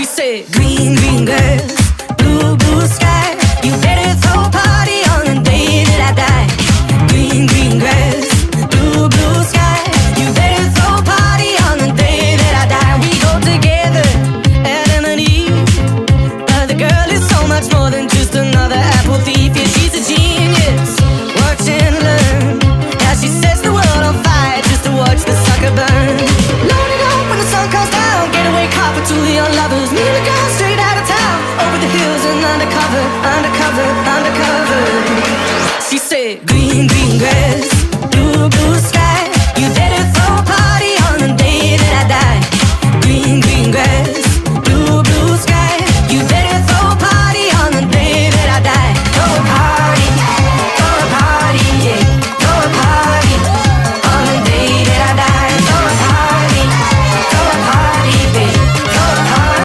She said, green, green grass, blue, blue sky. You better throw a party on the day that I die. Green, green grass, blue, blue sky. You better throw a party on the day that I die. We go together, Adam and Eve. But the girl is so much more than just another apple thief. Yeah, she's a genius, watch and learn. Now she sets the world on fire just to watch the sucker burn. Load it up when the sun comes down. Getaway car for two young lovers. Me and the girl straight out of town, over the hills and undercover, undercover, undercover. She said, green, green grass,